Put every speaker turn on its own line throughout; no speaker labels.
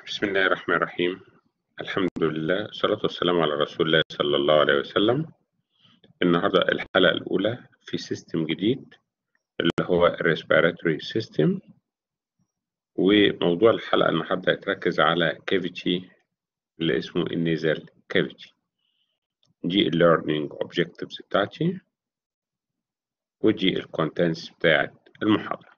بسم الله الرحمن الرحيم. الحمد لله والصلاة والسلام على رسول الله صلى الله عليه وسلم. النهاردة الحلقة الأولى في سيستم جديد اللي هو الريسبيراتوري سيستم، وموضوع الحلقة النهاردة يتركز على كافيتي اللي اسمه النيزل كافيتي. دي الليرنينج اوبجكتيفز بتاعتي ودي الكونتنتس بتاعت المحاضرة.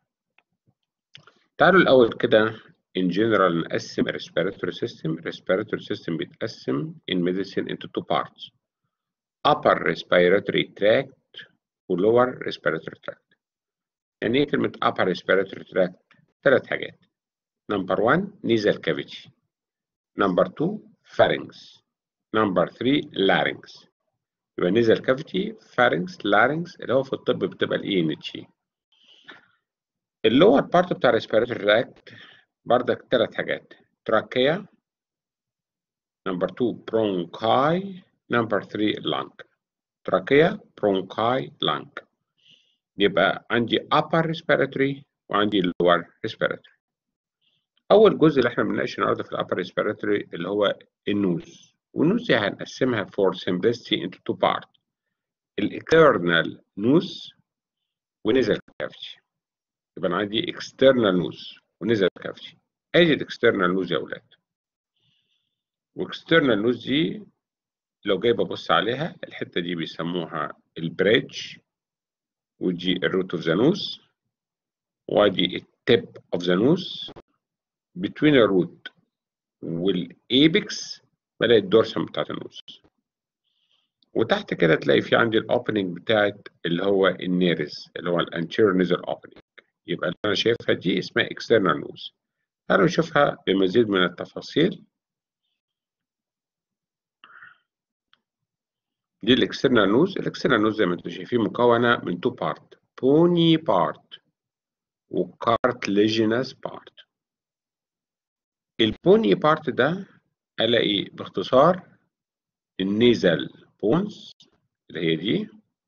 تعالوا الأول كده in general نقسم respiratory system. Respiratory system بيتقسم in medicine into two parts: upper respiratory tract و lower respiratory tract. يعني ايه كلمة upper respiratory tract؟ ثلاث حاجات. number 1 nasal cavity، number 2 pharynx، number 3 larynx. يبقى nasal cavity، pharynx، larynx اللي هو في الطب بتبقى ال ENT. اللور بارت بتاع respiratory tract بردك ثلاث حاجات: تراكيا، نمبر 2 برونكاي، نمبر 3 لانج. تراكيا، برونكاي، لانج. يبقى عندي upper respiratory وعندي lower respiratory. أول جزء اللي احنا بنناقشه النهارده في الupper respiratory اللي هو النوز، والنوز دي هنقسمها for simplicity into two parts: external nose ونزل cavity. يبقى أنا عندي external nose ونزل cavity. أدي external nose يا أولاد. واكسترنال نوز دي لو جاي ببص عليها الحته دي بيسموها البريدج، ودي الروت اوف ذا نوز، ودي التيب اوف ذا نوز. بتوين الروت والايبكس بلاقي الدورسم بتاعت النوز، وتحت كده تلاقي في عندي الاوبننج بتاعت اللي هو النيرز اللي هو الانتيريور نيزل اوبننج. يبقى اللي انا شايفها دي اسمها اكسترنال نوز. تعالوا نشوفها بمزيد من التفاصيل. دي الاكسترنال نوز. الاكسترنال نوز زي ما انتم شايفين مكونه من تو بارت: بوني بارت وكارتليجينس بارت. البوني بارت ده الاقي باختصار النيزل بونز اللي هي دي،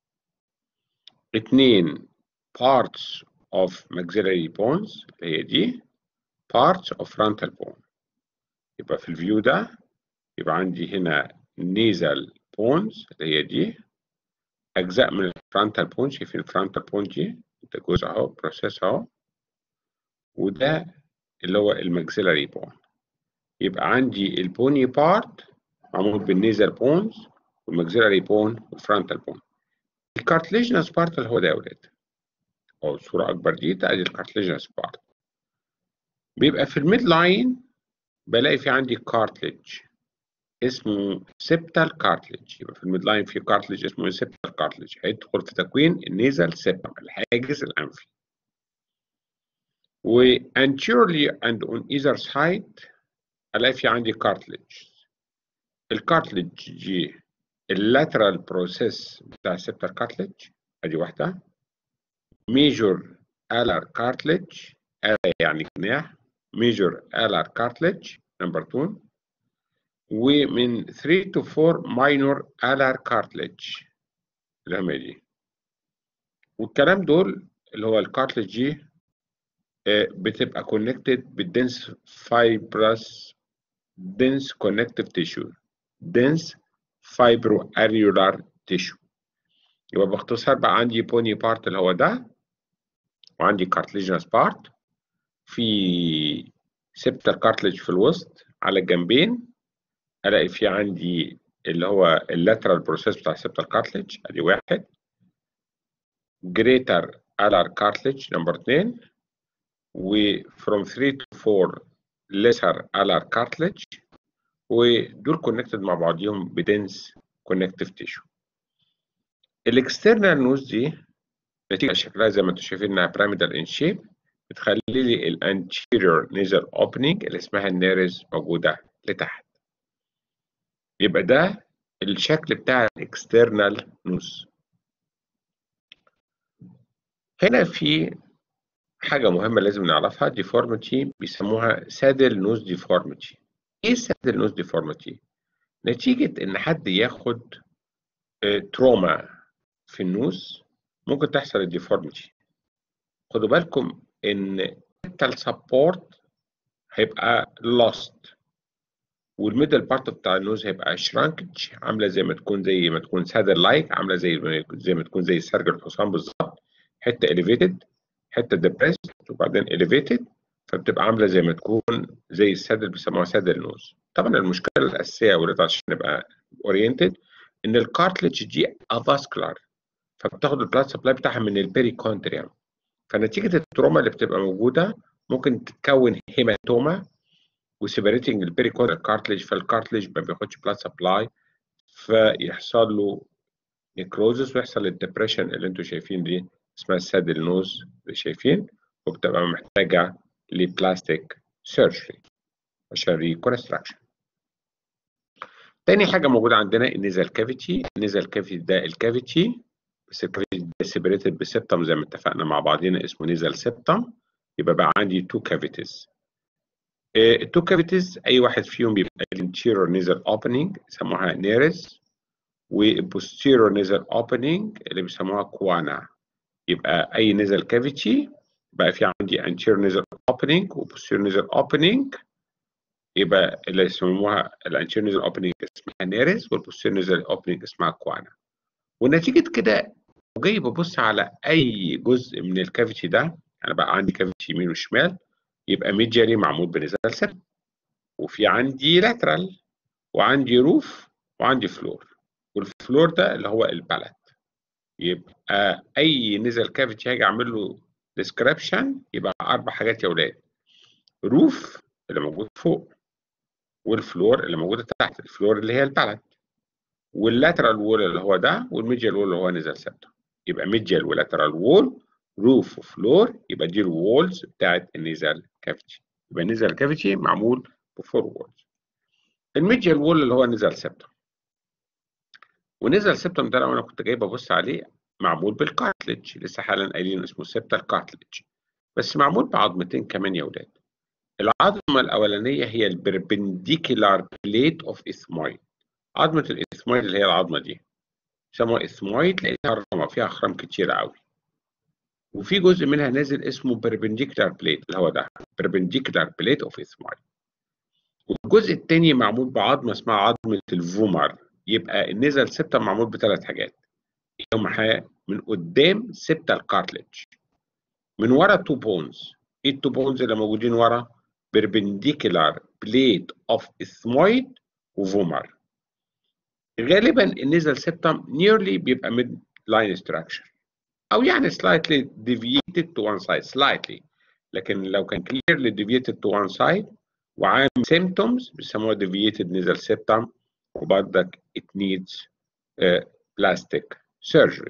اتنين parts of maxillary bones اللي هي دي، parts of frontal bone. يبقى في الفيو ده يبقى عندي هنا nasal bones اللي هي دي، اجزاء من الفرونتال بون. شايفين الفرونتال بون دي ده جزء اهو، بروسيس اهو، وده اللي هو الماكسيلاري بون. يبقى عندي البوني بارت معمول بالنيزل بونز والماكسيلاري بون والفرونتال بون. الكارتليجنس بارت اللي هو ده يا ولاد، او الصوره اكبر دي، ده ادي الكارتليجنس بارت. بيبقى في الميد لاين بلاقي في عندي كارتليج اسمه سيبتال كارتليج. يبقى في الميد لاين في كارتليج اسمه سيبتال كارتليج، هيدخل في تكوين النيزل سيبتم الحاجز الانفي. و anteriorly and on either side الاقي في عندي كارتليج. الكارتليج دي اللاترال بروسيس بتاع السيبتال كارتليج، ادي واحده. ميجور الار كارتليج، يعني جناح، ميجور الار كارتليج نمبر 2. ومن 3 to 4 ماينور الار كارتليج اللي هم دي. والكلام دول اللي هو الكارتليج دي بتبقى كونكتد بالدنس فايبرس dense connective tissue dense fibroareolar tissue. يبقى باختصار بقى عندي بوني بارت اللي هو ده، وعندي cartilaginous part، في septal cartilage في الوسط على الجنبين. الاقي في عندي اللي هو اللاترال بروسيس بتاع septal cartilage ادي واحد، greater alar cartilage نمبر 2، و from 3 to 4 lesser alar cartilage، ودول كونكتد مع بعضيهم بدنس كونكتيف تيشو. الاكسترنال نوز دي نتيجه شكلها زي ما انتم شايفين انها بيراميدال ان شيب، بتخلي لي الانتيريور نيزل اوبننج اللي اسمها النيرز موجوده لتحت. يبقى ده الشكل بتاع الاكسترنال نوز. هنا في حاجه مهمه لازم نعرفها، ديفورميتي بيسموها سادل نوز ديفورميتي. ايه سادل نوز ديفورميتي؟ نتيجه ان حد ياخد تروما في النوز ممكن تحصل الديفورميتي. خدوا بالكم ان السبورت هيبقى lost، والميدل بارت بتاع النوز هيبقى shrinkage، عامله زي ما تكون سادل لايك، عامله زي ما تكون زي سرج الحصان بالظبط، حته elevated حته depressed وبعدين elevated، فبتبقى عامله زي ما تكون زي السادل، بيسموها سادل نوز. طبعا المشكله الاساسيه ولاد عشان نبقى اورينتد ان الكارتلج دي افاسكولار، فبتاخد البلاد سبلاي بتاعها من البيريكوندريوم، فنتيجه التروما اللي بتبقى موجوده ممكن تتكون هيماتوما وسيبريتنج البيريكوندريال كارتلج، فالكارتلج ما بياخدش بلاد سبلاي، فيحصل له نيكروزس ويحصل الدبريشن اللي انتم شايفين دي، اسمها السادل نوز اللي شايفين، وبتبقى محتاجه لبلاستيك سيرجري عشان ريكونستراكشن. تاني حاجه موجوده عندنا النيزل كافيتي. النيزل كافيتي ده الكافيتي، بس الكافيتي ده سيبريتد بسبتم زي ما اتفقنا مع بعضينا، اسمه نيزل سبتم، يبقى بقى عندي تو كافيتيز. التو كافيتيز اي واحد فيهم بيبقى الانتيرور نيزل اوبننج يسموها نيرس، والبوستيرور نيزل اوبننج اللي بيسموها كوانا. يبقى اي نيزل كافيتي بقى في عندي anterior nasal opening و posterior nasal opening، يبقى اللي يسموها الانتيريور nasal opening اسمها نيرس والposterior nasal opening اسمها كوانا. ونتيجة كده جاي ببص على اي جزء من الكافيتي ده، انا بقى عندي كافيتي يمين وشمال، يبقى ميديالي معمول بنزال سبت، وفي عندي لاترال، وعندي روف، وعندي فلور، والفلور ده اللي هو البالت. يبقى اي نزل كافيتي هاجي اعمل له ديسكريبشن يبقى اربع حاجات يا ولاد: روف اللي موجود فوق، والفلور اللي موجوده تحت، الفلور اللي هي البالت، واللاترال وول اللي هو ده، والميديال وول اللي هو نزل سبته. يبقى ميديال ولاترال وول، روف وفلور، يبقى دي الوولز بتاعت النزل كافيتي. يبقى النزل كافيتي معمول بفور وولز. الميديال وول اللي هو نزل سبتم، ونزل سبتم ده لو انا كنت جاي ببص عليه معمول بالكارتلج، لسه حالا قايلين اسمه سبتال كارتلج، بس معمول بعظمتين كمان يا ولاد. العظمه الاولانيه هي البربنديكولار بليت اوف اثمويد. عظمه الاثمويد اللي هي العظمه دي يسموها اثمويد، لقيتها رقمه فيها اخرام كتير قوي، وفي جزء منها نازل اسمه بربنديكولار بليت اللي هو ده، بربنديكولار بليت اوف اثمويد. والجزء الثاني معمول بعظمه اسمها عظمه الفومر. يبقى النزل سبتم معمول بثلاث حاجات، من قدام سبتال كارتلج، من ورا تو بونز. ايه التو بونز اللي موجودين ورا؟ بيربنديكولار بليت اوف اثمويد وفومر. غالبا النزل سبتم نيرلي بيبقى ميد لاين ستراكشر، او يعني slightly deviated to one side slightly، لكن لو كان clearly deviated to one side وعامل symptoms بيسموها deviated nasal septum، وبرضك it needs plastic surgery.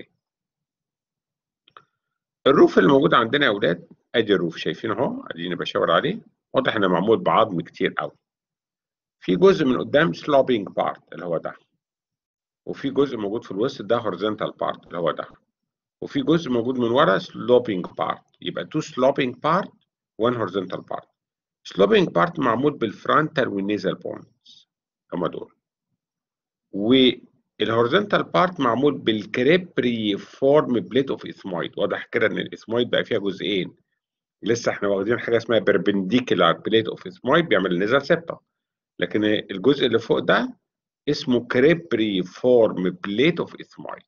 الروف اللي موجود عندنا يا اولاد، ادي الروف شايفين اهو، اديني بشاور عليه، واضح انه معمول بعظم كتير قوي. في جزء من قدام sloping part اللي هو ده، وفي جزء موجود في الوسط ده horizontal part اللي هو ده، وفي جزء موجود من ورا sloping part. يبقى two sloping part one horizontal part. sloping part معمول بالفرونتال والنيزل بونز هما دول، والهوريزونتال بارت معمول بالكريبري فورم بليت اوف اثمويد. واضح كده ان الاثمويد بقى فيها جزئين، لسه احنا واخدين حاجه اسمها بيربنديكولار بليت اوف اثمويد بيعمل النزل سبتم، لكن الجزء اللي فوق ده اسمه كريبري فورم بليت اوف اثمويد.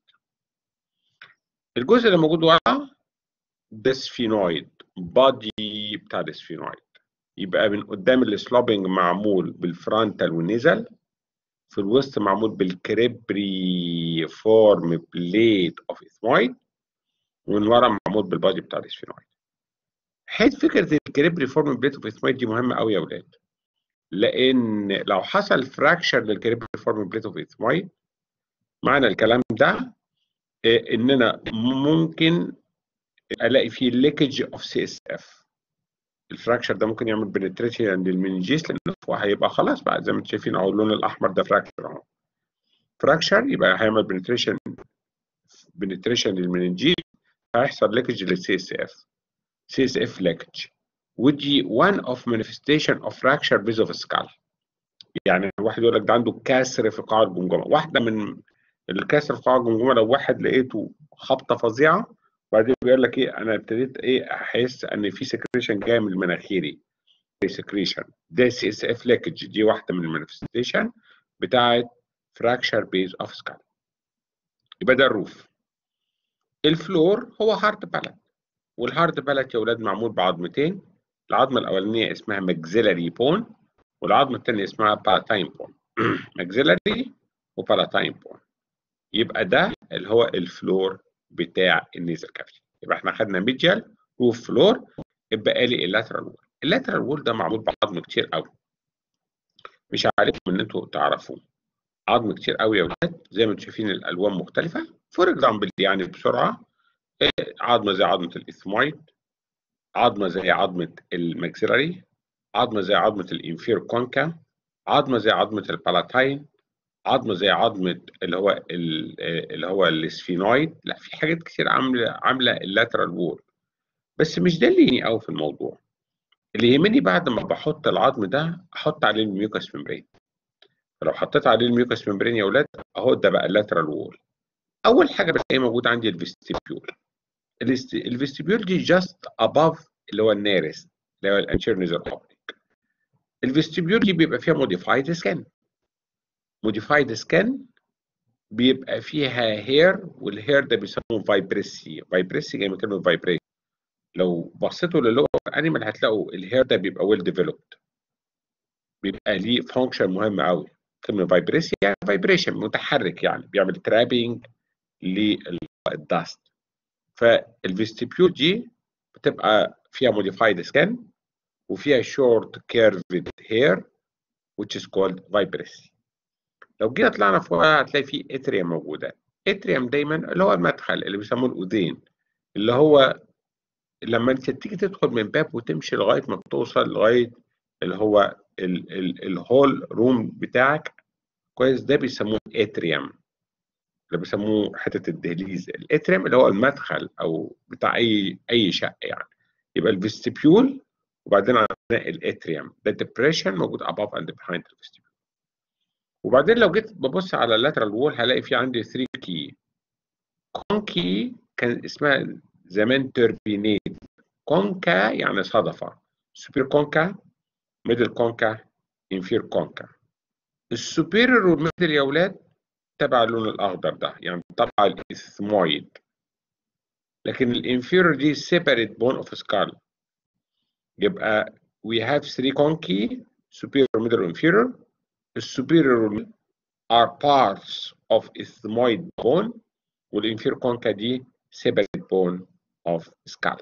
الجزء اللي موجود ورا ده سفينويد، بادي بتاع السفينويد. يبقى من قدام السلوبنج معمول بالفرونتال والنزل، في الوسط معمول بالكريبري فورم بليت اوف اثمويد، ومن ورا معمول بالبادي بتاع السفينويد. حيث فكره الكريبري فورم بليت اوف اثمويد دي مهمه قوي يا اولاد، لان لو حصل فراكشر للكريبري فورم بليت اوف اثمويد، معنى الكلام ده اننا ممكن الاقي فيه ليكج اوف سي اس اف. الفراكشر ده ممكن يعمل بنتريشن عند المنجيس، لانه هيبقى خلاص بقى زي ما انتم شايفين اهو، اللون الاحمر ده فراكشر اهو. فراكشر يبقى هيعمل بنتريشن للمننجيس، هيحصل ليكج للسي اس اف، سي اس اف ليكج، ودي one of manifestation of fracture base of skull. يعني الواحد يقول لك ده عنده كسر في قاع الجمجمه. واحده من الكسر في قاع الجمجمه لو واحد لقيته خبطه فظيعه، وبعدين بيقول لك ايه، انا ابتديت ايه احس ان في سكريشن جاي من مناخيري، secretion. ده CSF leakage، دي واحدة من المانيفستيشن بتاعت fracture base of skull. يبقى ده الروف. الفلور هو هارد بالات، والهارد بالات يا ولاد معمول بعظمتين. العظمة الأولانية اسمها maxillary bone، والعظمة الثانية اسمها palatine bone. maxillary وpalatine bone. يبقى ده اللي هو الفلور بتاع النيزل كافيتي. يبقى احنا خدنا ميديال روف فلور، يبقى لي اللاترال وول. اللاترال وول ده معمول بعظم كتير قوي، مش عليكم ان انتوا تعرفوه. عظم كتير قوي يا ولاد، زي ما انتم شايفين الالوان مختلفه. فور اكزامبل يعني بسرعه، عظمه زي عظمه الاثمويد، عظمه زي عظمه الماكسيلاري، عظمه زي عظمه الانفير كونكا، عظمه زي عظمه البالاتاين، عظمه زي عظمه اللي هو السفينويد. لا، في حاجات كتير عامله اللاترال وول، بس مش ده اللي يهمني قوي في الموضوع. اللي يهمني بعد ما بحط العظم ده احط عليه الميوكس ممبرين. فلو حطيت عليه الميوكس ممبرين يا اولاد اهو ده بقى اللاترال وول. اول حاجه بتلاقيه موجود عندي الفيستيبيول. الفيستيبيول دي جاست اباف اللي هو النيرست اللي هو الانتيريور نيزل اوبتيك. الفيستيبيول دي بيبقى فيها موديفايد سكان. موديفايد سكان بيبقى فيها هير، والهير ده بيسموه فايبريسي. فايبريسي جاي من كلمه فايبريشن. لو بصيتوا للور انيمال هتلاقوا الهير ده بيبقى ويل ديفلوبد، بيبقى ليه فانكشن مهم قوي. كلمه فايبريسي يعني فايبريشن، متحرك، يعني بيعمل ترابينج للداست. فالفيستيبيول دي بتبقى فيها موديفايد سكان وفيها شورت كيرفد هير which is called vibrissae. لو جينا طلعنا فوق هتلاقي فيه اتريوم موجوده. اتريوم دايما اللي هو المدخل اللي بيسموه الاذين، اللي هو لما انت تيجي تدخل من باب وتمشي لغايه ما توصل لغايه اللي هو الهول روم بتاعك كويس، ده بيسموه اتريوم، اللي بيسموه حته الدهليز. الاتريوم اللي هو المدخل او بتاع اي شقه يعني. يبقى الفيستيبيول وبعدين عندنا الاتريوم، ده ديبريشن موجود above and behind الفيستيبيول. وبعدين لو جيت ببص على اللاترال وول هلاقي في عندي 3 كي. كونكي كان اسمها زمان توربينيت. كونكا يعني صدفه، سوبر كونكا، ميدل كونكا، انفير كونكا. السوبيريور والميدل يا اولاد تبع اللون الاخضر ده، يعني تبع الاثمويد. لكن الانفيرور دي separate bone of skull. يبقى we have 3 conchi, superior, middle, inferior. The superior are parts of ethmoid bone, والinferior concha دي separate bone of skull.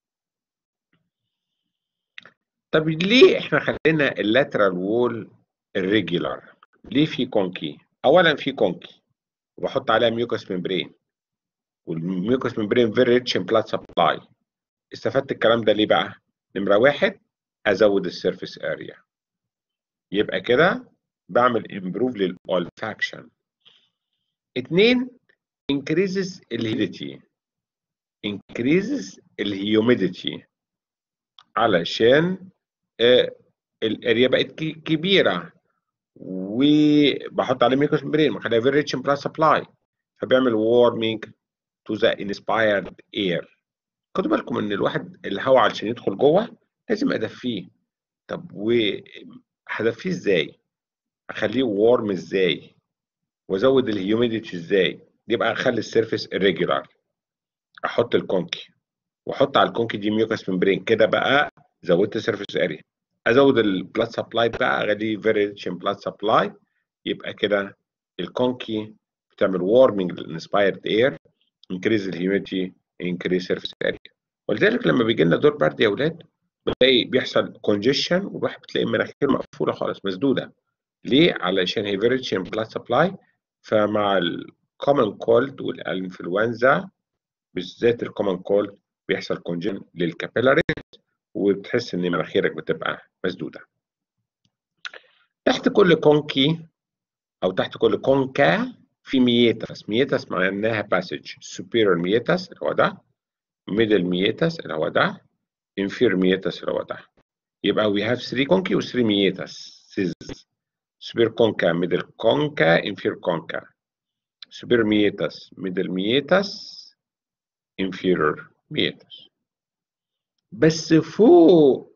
طب ليه احنا خلينا اللاترال وول الريجولار؟ ليه في كونكي؟ اولا في كونكي وبحط عليها ميوكس ممبرين، والميوكس ممبرين فيري ريتش ان بلاد سبلاي. استفدت الكلام ده ليه بقى؟ نمره واحد ازود السيرفيس اريا، يبقى كده بعمل امبروف للأولفاكشن. 2 increases الهيديتي، increases الهيوميديتي، علشان الاريا بقت كبيره وبحط عليه ميكوس ممبرين بخليها فيري ريتش ان بلاد سبلاي، فبيعمل وارمينج تو ذا انسبايرد اير. خدوا بالكم ان الواحد الهواء علشان يدخل جوه لازم ادفيه. طب وهدفيه ازاي؟ اخليه وارم ازاي؟ وازود الهيوميديتي ازاي؟ يبقى اخلي السيرفيس irregular. احط الكونكي واحط على الكونكي دي ميوكس ممبرين، كده بقى زودت السيرفيس اريا. ازود البلاد سبلاي بقى، اخليه فيري ريتش ان بلاد سبلاي، يبقى كده الكونكي بتعمل وارمنج للانسبايرد اير، انكريز الهيوميديتي، انكريز سيرفيس اريا. ولذلك لما بيجي لنا دور برد يا اولاد بتلاقي بيحصل كونجيشن والواحد بتلاقي مناخيره مقفوله خالص مسدوده. ليه؟ علشان هي فيري ريتش ان بلاد سبلاي. فمع الكومن كولد والانفلونزا بالذات الكومن كولد بيحصل كونجن للكابيلاري وبتحس ان مناخيرك بتبقى مسدوده. تحت كل كونكي او تحت كل كونكا في ميتاس. ميتاس معناها باسج. سوبيريور ميتاس اللي هو ده، ميدل ميتاس اللي هو ده، انفير ميتاس اللي هو ده. يبقى we have 3 كونكي و 3 ميتاس. سوبير كونكا، ميدل كونكا، انفير كونكا. superior meatus, middle meatus, inferior meatus. بس فوق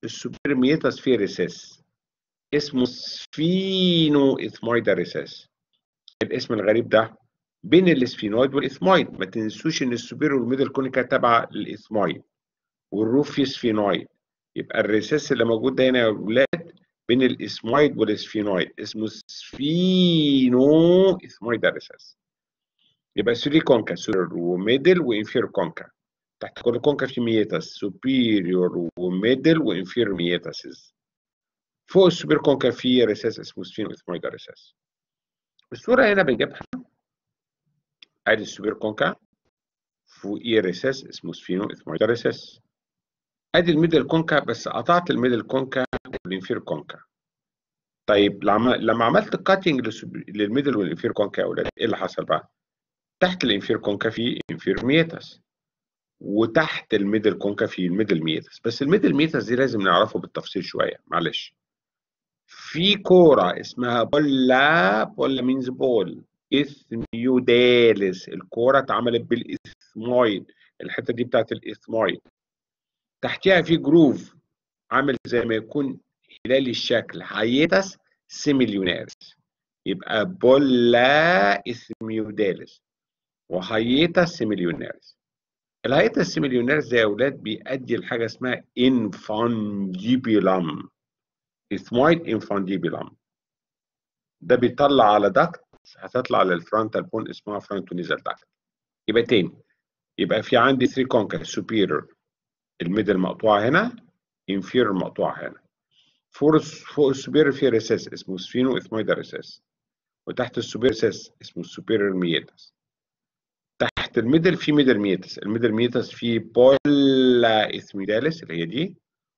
السوبير ميتاس فيه ريسيس اسمه سفينو اثمويدا ريسيس. الاسم الغريب ده بين الاسفينويد والاثمويد. ما تنسوش ان السوبير والميدل كونيكا تابعه للاثمويد والروف فيه سفينويد. يبقى الريسيس اللي موجود ده هنا يا اولاد بين الاسمويد والاسفينويد اسمه سفينو اثمويدا ريسيس. يبقى 3 كونكا سوبر وميدل وانفير كونكا. تحت كل كونكا في ميتاس سوبيريور وميدل وانفير ميتاسز. فوق السوبر كونكا في ريسيس اسمه سفينو اثمويدا ريسيس. الصوره هنا بنجيبها ادي السوبر كونكا فوقيه ريسيس اسمه سفينو اثمويدا ريسيس. ادي الميدل كونكا بس قطعت الميدل كونكا والانفير كونكا. طيب لما عملت كاتنج للميدل والانفير كونكا يا اولاد ايه اللي حصل بقى؟ تحت الانفير كونكا في انفير ميتاس وتحت الميدل كونكا في الميدل ميتاس. بس الميدل ميتاس دي لازم نعرفه بالتفصيل شويه معلش. في كوره اسمها بولا مينز بول اثميوداليس. الكوره اتعملت بالاثمويد. الحته دي بتاعت الاثمويد. تحتها في جروف عامل زي ما يكون هلالي الشكل هايتس سيميليوناريس. يبقى بولا اثميوداليس وهايتس سيميليوناريس. الهايتس سيميليوناريس ده يا اولاد بيؤدي لحاجه اسمها انفانديبيلم. اثمويد انفانديبيلم ده بيطلع على داكت هتطلع للفرونتال بون اسمها فرونتونيزال داكت. يبقى تاني يبقى في عندي 3 كونكا سوبيريور الميدل مقطوعه هنا انفيرور مقطوعه هنا. فوق السوبيريور في ريسيس اسمه سفينو اثمويدا ريسيس وتحت السوبيريور ريسيس اسمه السوبيريور ميتاس. تحت الميدل في ميدل ميتاس. الميدل ميتاس في بولا اثميداليس اللي هي دي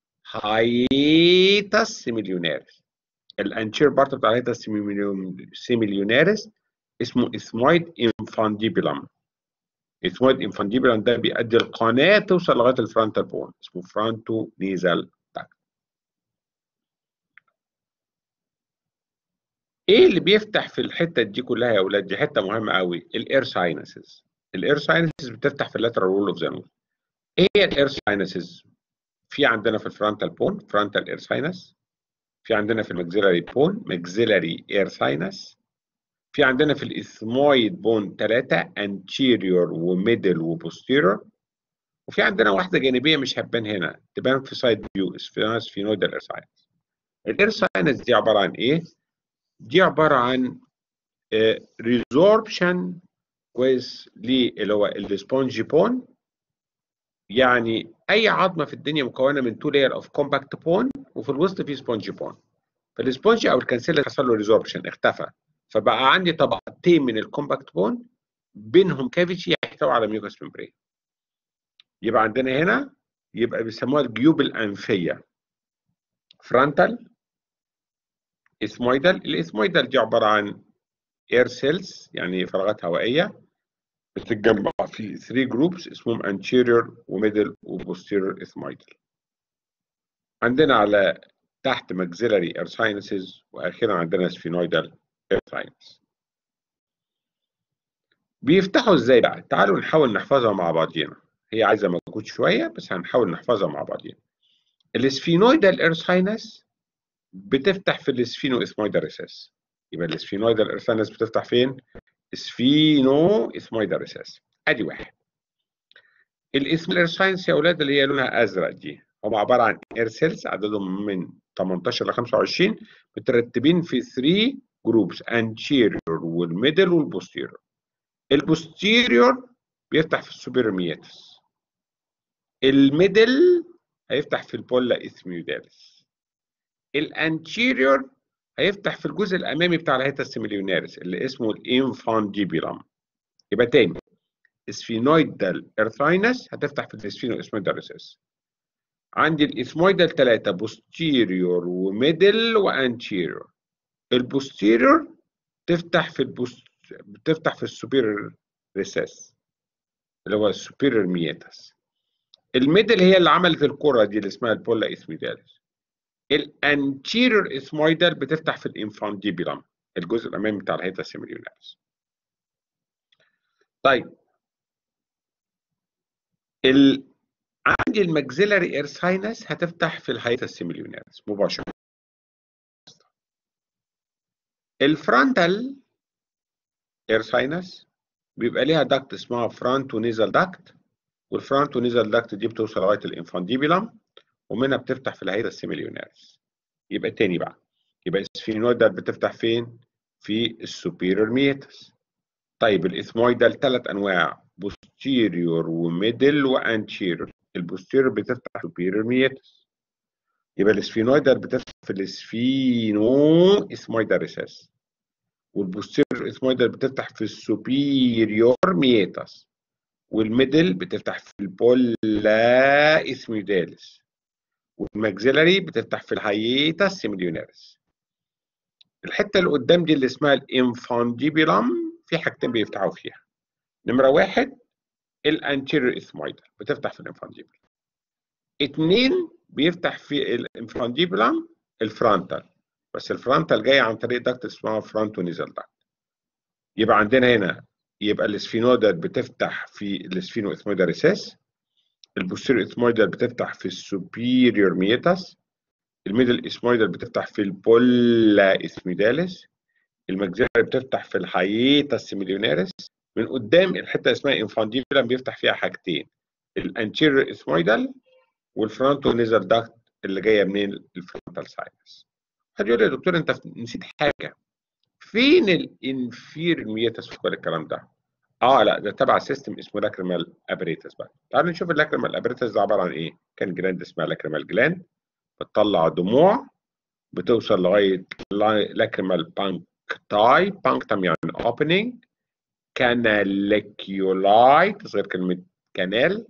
هايتاس سيميليوناريس. الانشير بارت بتاع هايتاس سيميليوناريس اسمه اثمويد انفانديبيلم. اثمويد انفانديبيلم ده بيؤدي القناه توصل لغايه الفرونتال بون اسمه فرونتو نيزال داكت. ايه اللي بيفتح في الحته دي كلها يا اولاد؟ دي حته مهمه قوي. الاير ساينسز. الاير ساينسز بتفتح في اللاترال وول اوف ذا نوز. ايه هي الاير ساينسز؟ في عندنا في الفرونتال بون فرونتال اير ساينس. في عندنا في الماكسيلاري بون ماكسيلاري اير ساينس. في عندنا في الاثمويد بون 3 انتيريور وميدل وبوستيريور. وفي عندنا واحده جانبيه مش هتبان هنا تبان في سايد فيو اسمها سفينويدال اير ساينس. الاير ساينس دي عباره عن ايه؟ دي عباره عن ريزوربشن كويس اللي هو السبونجي بون. يعني اي عظمه في الدنيا مكونه من 2 لاير اوف كومباكت بون وفي الوسط في سبونجي بون. فالسبونجي او الكانسيلا حصل له ريزوربشن اختفى فبقى عندي طبقتين من الكومباكت بون بينهم كافيتي يحتوي على ميوكس ممبرين. يبقى عندنا هنا يبقى بيسموها الجيوب الانفيه فرونتال اثمويدال. الاثمويدال دي عباره عن اير سيلز يعني فراغات هوائيه بتتجمع في 3 جروبس اسمهم anterior وميدل وبوستيريور اثمويدال. عندنا على تحت maxillary air sinuses واخيرا عندنا sphenoidal air sinus. بيفتحوا ازاي بقى؟ تعالوا نحاول نحفظها مع بعضينا. هي عايزه مجهود شويه بس هنحاول نحفظها مع بعضينا. السفينويدال اير ساينس بتفتح في السفينو اثمويدال ريسيس. يبقى السفينويدال اير ساينس بتفتح فين؟ سفينو اثمويدال ريسيس. ادي واحد. الاسم الاير ساينس يا اولاد اللي هي لونها ازرق دي هم عباره عن اير سيلز عددهم من 18 ل 25 مترتبين في 3 جروبس انتيريور والميدل والبوستيريور. البوستيريور بيفتح في السوبيريور مياتس. الميدل هيفتح في البولا اثميوداليس. الانتيريور هيفتح في الجزء الامامي بتاع الهيتا سيميليوناريس اللي اسمه الانفانديبيلم. يبقى تاني سفينويدال ايرثاينس هتفتح في السفينو اثمويدال ريسيس. عندي الاثمويدال 3 بوستيريور وميدل وانتيريور. البوستيريور تفتح في بتفتح في السوبيريور ريسيس اللي هو السوبيريور مياتس. الميدل هي اللي عملت الكره دي اللي اسمها البولا اثميداليس. الانتيريور اثمويدال بتفتح في الانفانديبيلم الجزء الامامي بتاع الهيتا سيميليوناريس. طيب عندي الماكسيلاري اير ساينس هتفتح في الهايتس سيميليونيرس مباشره. الفرونتال اير ساينس بيبقى ليها داكت اسمها فرونتو نيزال داكت، والفرونتو نيزال داكت دي بتوصل لغايه الانفانديبيلم، ومنها بتفتح في الهايتس سيميليونيرس. يبقى تاني بقى، يبقى السفينويدال بتفتح فين؟ في السوبيريور ميتس. طيب الاثمويدال ثلاث انواع، بوستيريور وميدل وانتيريور. البوستيريور بتفتح سوبيريور ميتس، يبقى السفينويدال بتفتح في السفينو اثمويدال ريسس، والبوستيريور اثمويدال بتفتح في السوبيريور ميتس، والميدل بتفتح في البولا اثميدالس، والماكسيلاري بتفتح في الهايتس سيميليونيرس. الحته اللي قدام دي اللي اسمها الانفانديبيلم في حاجتين بيفتحوا فيها. نمره واحد الانتيريور اثمويدال بتفتح في الانفانديبيلم. اتنين بيفتح في الانفانديبيلم الفرونتال، بس الفرونتال جاي عن طريق داكت اسمها فرونتو نيزال داكت. يبقى عندنا هنا يبقى السفينودال بتفتح في السفينو اثمويدال ريسيس، البوستيريور اثمويدال بتفتح في السوبيريور ميتاس، الميدل اثمويدال بتفتح في البولا اثميدالس، الماكسيلاري بتفتح في الهايتس سيميليونيرس. من قدام الحته اسمها انفانديبيلم بيفتح فيها حاجتين، الانتيريور اثمويدال والفرونتو نيزال داكت اللي جايه منين؟ الفرونتال ساينس. حد يقول لي يا دكتور انت نسيت حاجه، فين الانفير ميتاس في كل الكلام ده؟ لا ده تبع سيستم اسمه لاكريمال ابريتس. بقى تعالوا نشوف اللاكريمال ابريتس ده عباره عن ايه. كان جلاند اسمها لاكريمال جلاند بتطلع دموع بتوصل لغايه لاكريمال بانكتاي، بانكتم يعني اوبننج، كاناليكيولاي تصغير كلمه كانال،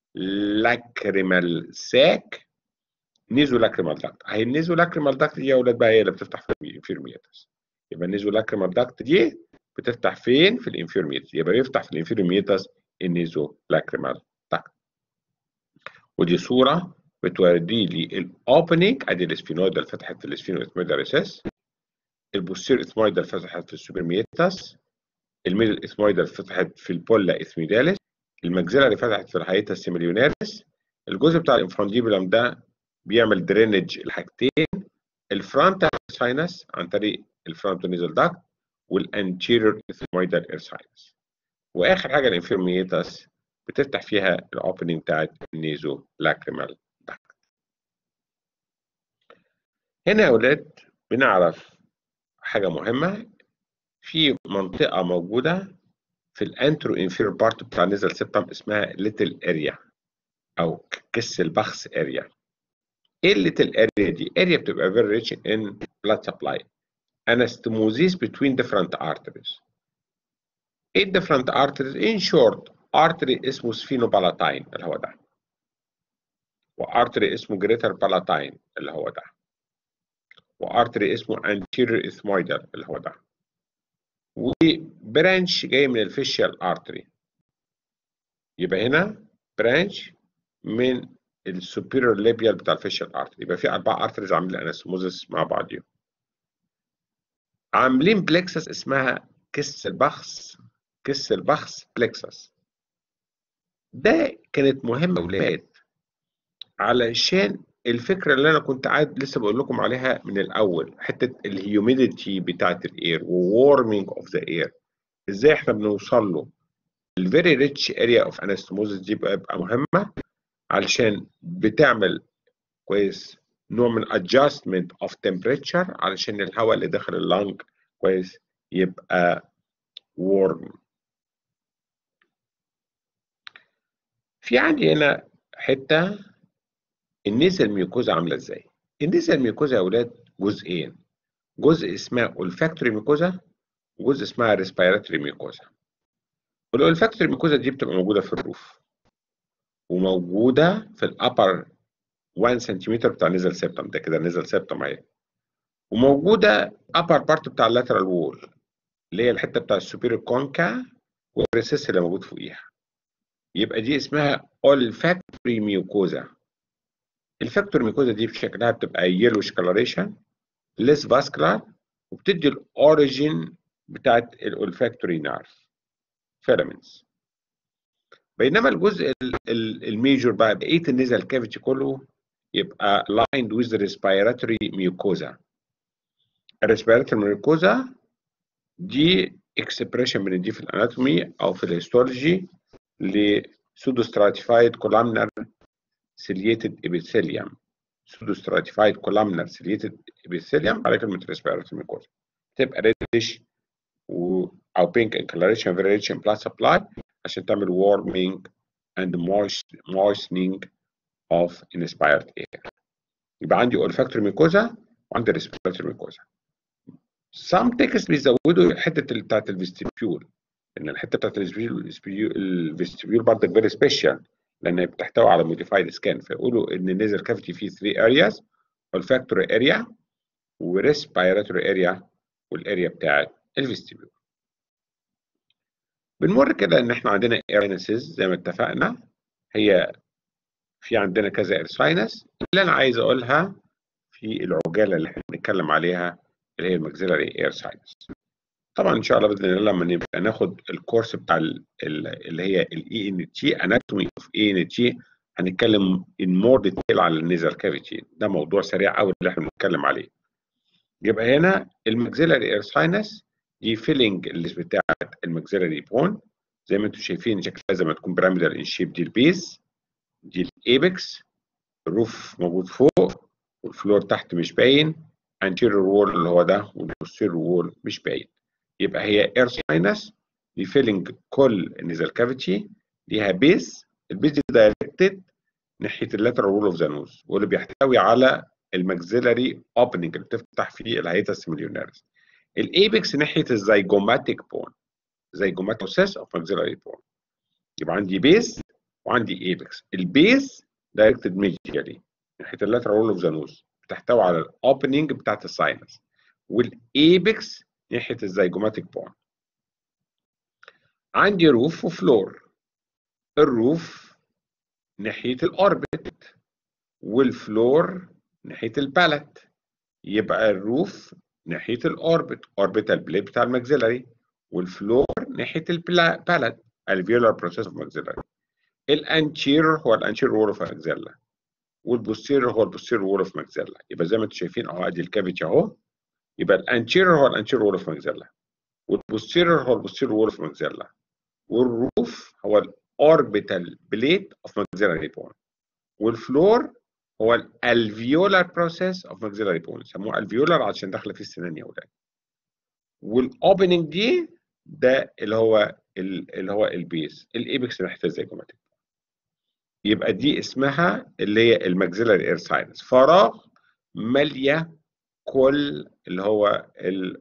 لاكريمال ساك، نيزو لاكريمال داكت. اهي النيزو لاكريمال داكت دي يا اولاد بقى هي اللي بتفتح في الانفيرميتس. يبقى النيزو لاكريمال داكت دي بتفتح فين؟ في الانفيرميتس. يبقى بيفتح في الانفيرميتس النيزو لاكريمال داكت. ودي صوره بتوري لي الاوبننج، ادي الاسفينويدال فتحت في الاسفينو اثمويدال ريسس، البوستير اثمويدال فتحت في السوبرميتس، الميدل اثمويدال فتحت في البولا اثميدالس، الماكسيلاري فتحت في الهايتس سيميليونيرس. الجزء بتاع الانفرانديبولم ده بيعمل درينج الحاجتين، الفرونتال ساينس عن طريق الفرونتو نيزل داكت، والانتيريور اثمويدال اير ساينس. واخر حاجه الانفيرميتاس بتفتح فيها الاوبننج بتاعت النيزو لاكريمال داكت. هنا يا اولاد بنعرف حاجه مهمه، في منطقه موجوده في الانترو انفيريور بارت بتاع النيزل سيبتم اسمها ليتل اريا او كس البخس اريا. ايه الليتل اريا دي؟ اريا بتبقى very rich in blood supply anastomosis between different arteries. ايه different arteries؟ in short artery اسمه سفينوبالاتاين اللي هو ده، وارتري اسمه جريتر بالاتاين اللي هو ده، وارتري اسمه anterior ethmoidal اللي هو ده، وبرانش جاي من الفيشيال ارتري. يبقى هنا برانش من السوبيريور ليبيال بتاع الفيشيال ارتري. يبقى في 4 ارتريز عاملين انستموزس مع بعضهم، عاملين بلكسس اسمها كس البخس، كس البخس بلكسس. ده كانت مهمه اولاد علشان الفكره اللي انا كنت قاعد لسه بقول لكم عليها من الاول، حته الهيوميديتي بتاعت الاير وورمينج اوف ذا اير، ازاي احنا بنوصل له. الفيري ريتش اريا اوف انستموزس دي بقى مهمه علشان بتعمل كويس نوع من adjustment of temperature علشان الهواء اللي داخل اللنج كويس يبقى warm. في عندي هنا حته النيزل ميوكوزا عامله ازاي. النيزل ميوكوزا يا اولاد جزئين، جزء اسمها olfactory ميوكوزا وجزء اسمها respiratory ميوكوزا. الolfactory ميوكوزا دي بتبقى موجوده في الروف وموجوده في الابر 1 سنتيمتر بتاع النيزل سيبتم، ده كده النيزل سيبتم اهي، وموجوده upper part بتاع اللاترال وول اللي هي الحته بتاع السوبيريور كونكا والريسيس اللي موجود فوقيها. يبقى دي اسمها olfactory ميوكوزا. الفاكتور ميوكوزا دي بشكلها بتبقى يلوش كلاريشن ليس فاسكولار، وبتدي الاوريجين بتاعت الاولفاكتوري نيرف فيلامنتس. بينما الجزء الميجور بقى بقيه النزل كافيتي كله يبقى lined with respiratory mucosa. الريسبيراتوري ميوكوزا دي اكسبريشن بنديه في الاناتومي او في الهيستولوجي لسودو ستراتيفايد كولامنر سيليتد ابيثيليوم. سودو ستراتيفايد كولامنر سيليتد ابيثيليوم على كلمه ريسبيراتوري ميوكوزا تبقى ريدش او بينك انكلريشن فيريشن بلس سبلاي عشان تعمل warming and moistening of inspired air. يبقى عندي olfactory mucosa وعندي respiratory mucosa. some text بيزودوا الحته بتاعت الفيستيبيول، ان الحته بتاعت الفيستيبيول برضك فيري سبيشال لان بتحتوي على موديفايد سكان، فيقولوا ان النيزل كافيتي فيه 3 ارياز: olfactory area وريسبيراتوري اريا والاريا بتاعت الفيستيبيول. بنمر كده ان احنا عندنا ايرساينسز زي ما اتفقنا، هي في عندنا كذا ايرساينس اللي انا عايز اقولها في العجاله اللي احنا بنتكلم عليها اللي هي الماكسيلاري ايرساينس. طبعا ان شاء الله باذن الله لما نبقى ناخد الكورس بتاع اللي هي الاي ان تي اناتومي اوف اي ان تي هنتكلم ان مور ديتيل على النيزل كافيتي، ده موضوع سريع قوي اللي احنا بنتكلم عليه. يبقى هنا الماكسيلاري ايرساينس دي فيلنج اللي بتاعت الماكسيلاري بون زي ما انتم شايفين شكلها زي ما تكون بيراميدال ان شيب. دي البيز، دي الايبكس، الروف موجود فوق والفلور تحت مش باين، anterior wall اللي هو ده والposterior wall مش باين. يبقى هي اير ساينس دي فيلنج كل النيزل كافيتي، ليها بيز، البيز دي دايركتد ناحيه اللاترال وول اوف ذا نوز واللي بيحتوي على الماكسيلاري اوبننج اللي بتفتح فيه الهيئه مليونيرز. الايبكس ناحيه الزيجوماتيك بون، زيجوماتيك بروسيس اوف ماكسيلاري بون. يبقى عندي بيز وعندي ايبكس. البيز دايركتد ميديالي ناحيه اللاترال وول اوف ذا نوز بتحتوي على الاوبننج بتاعت الساينس، والايبكس ناحيه الزيجوماتيك بون. عندي روف وفلور، الروف ناحيه الاوربت والفلور ناحيه البالت. يبقى الروف ناحيه الاوربت، اوربيتال بليد بتاع الماكسيلاري، والفلور ناحيه البالت الفيولار بروسيس اوف ماكسيلاري. الانتيرور هو الانتيرور وول اوف ماكسيلا والبوستيرور هو البوستيرور وول اوف ماكسيلا. يبقى زي ما انتم شايفين اهو ادي الكافيتي اهو. يبقى الانتيرور هو الانتيرور وول اوف ماكسيلا والبوستيرور هو البوستيرور وول اوف ماكسيلا والروف هو الاوربيتال بليد اوف ماكسيلاري بون والفلور هو الالفيولار بروسيس اوف ماكسيلاري بون. سموه الفيولار عشان داخله فيه السنان يا ولاد. والاوبننج دي ده اللي هو البيس، الايبكس ناحيه الزيجوماتيك. يبقى دي اسمها اللي هي الماكسيلاري اير ساينس، فراغ ماليه كل اللي هو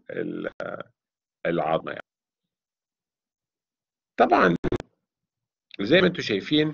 العظمه يعني. طبعا زي ما انتم شايفين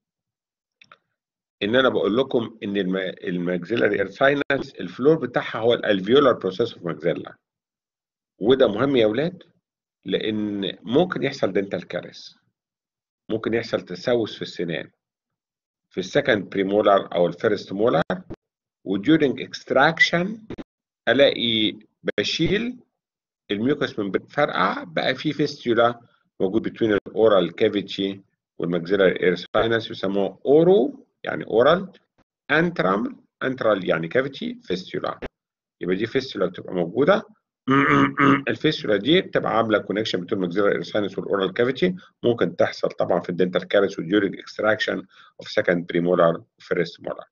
ان انا بقول لكم ان الماكسيلاري اير ساينس الفلور بتاعها هو الالفيولار بروسيس اوف ماكسيلا، وده مهم يا اولاد لان ممكن يحصل دنتال كارث، ممكن يحصل تسوس في السنان في السكند بريمولار او الفيرست مولار، وديورنج اكستراكشن الاقي بشيل الميوكس من فرقع بقى في فيستولا موجود بين الاورال كافيتي والماكسيلاري اير ساينس، يسموه اورو يعني اورال، انترال يعني كافيتي، فيستولا. يبقى دي فيستولا بتبقى موجوده. الفيستولا دي بتبقى عامله كونكشن بين الماكسيلاري اير ساينس والاورال كافيتي، ممكن تحصل طبعا في الدنتال كارث وديورنج اكستراكشن اوف سكند بريمولار وفيرست مولار.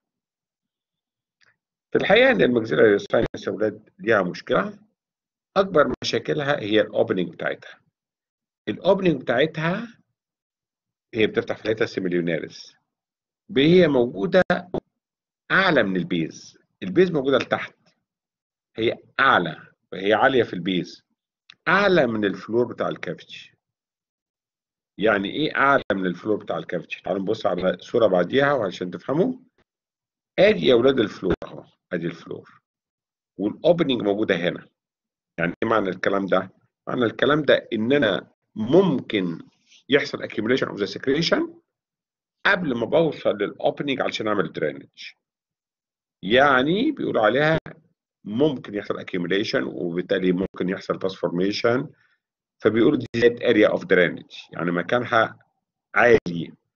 في الحقيقه ان الماكسيلاري اير ساينس يا اولاد ليها مشكله، اكبر مشاكلها هي الاوبننج بتاعتها. الاوبننج بتاعتها هي بتفتح في الهيئه السيميليونيرس، هي موجوده اعلى من البيز، البيز موجوده لتحت، هي اعلى، هي عاليه في البيز، اعلى من الفلور بتاع الكافيتي. يعني ايه اعلى من الفلور بتاع الكافيتي؟ تعالوا نبص على الصوره بعديها وعشان تفهموا. ادي يا اولاد الفلور اهو، ادي الفلور والاوبننج موجوده هنا. يعني ايه معنى الكلام ده؟ معنى الكلام ده ان انا ممكن يحصل accumulation of the secretion قبل ما بوصل للاوبننج علشان اعمل درينج. يعني بيقولوا عليها ممكن يحصل accumulation وبالتالي ممكن يحصل باس فورميشن، فبيقولوا دي اريا اوف درينج، يعني مكانها عالي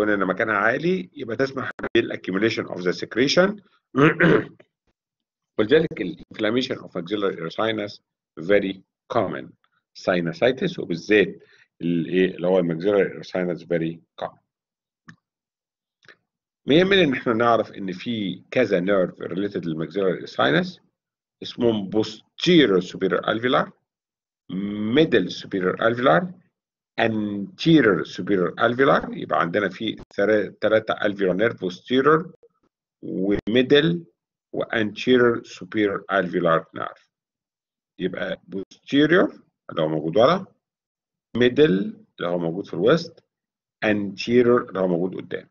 كون ان مكانها عالي يبقى تسمح بالاكيوميليشن اوف ذا سكريشن. ولذلك الانفلاميشن اوف maxillary sinus very common. sinusitis وبالذات اللي هو الماكسيلاري sinus very common. يهمنا ان احنا نعرف ان في كذا نيرف ريليتد للماكسيلاري sinus اسمهم posterior superior alveolar, middle superior alveolar, anterior superior alveolar. يبقى عندنا في ثلاثة alveolar nerve posterior وميدل وانتيريور superior alveolar nerve. يبقى posterior اللي هو موجود ورا، middle اللي هو موجود في الوسط، anterior اللي هو موجود قدام.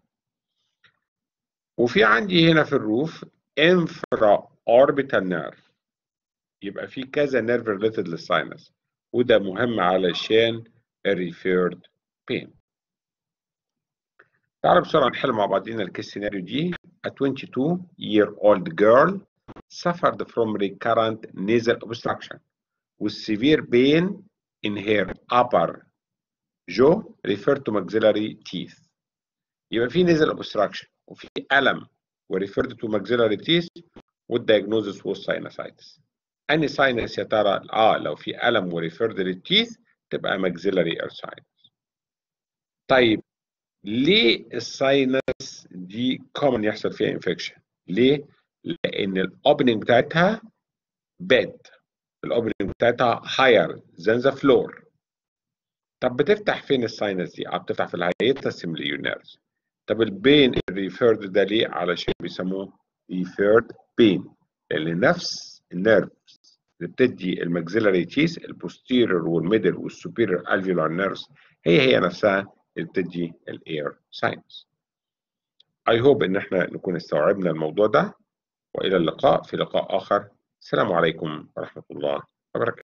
وفي عندي هنا في الروف infra orbital nerve. يبقى في كذا nerve related للساينس، وده مهم علشان الريفيرد بين. تعالوا بسرعة نحل مع بعضينا الكيس سيناريو دي. A 22-year-old girl suffered from recurrent nasal obstruction with severe pain in her upper jaw referred to maxillary teeth. يبقى في nasal obstruction وفي ألم referred to maxillary teeth والdiagnosis was sinusitis. أنهي sinus يا ترى؟ لو في ألم referred للتيث تبقى maxillary sinus. طيب ليه الساينس دي common يحصل فيها انفكشن؟ ليه؟ لأن الأوبننج بتاعتها bed، الأوبننج بتاعتها higher than the floor. طب بتفتح فين الساينس دي؟ بتفتح في الهايتس سيميليونيرز. طب البين الريفيرد ده ليه؟ علشان بيسموه ريفيرد بين، لأن نفس النيرفز اللي بتدي الماكسيلاري تيث البوستيريور والميدل والسوبيريور الفيولار نيرفز هي نفسها اللي بتدي الاير ساينس. I hope ان احنا نكون استوعبنا الموضوع ده، والى اللقاء في لقاء اخر. السلام عليكم ورحمة الله وبركاته.